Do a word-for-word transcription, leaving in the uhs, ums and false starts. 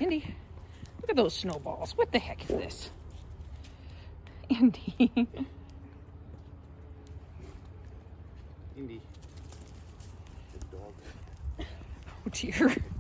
Indy, look at those snowballs. What the heck is this? Indy. Indy. Good dog. Oh dear.